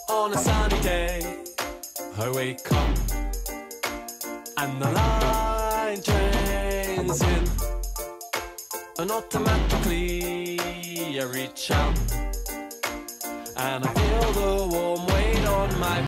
On a sunny day, I wake up and the line drains in, and automatically I reach out and I feel the warm weight on my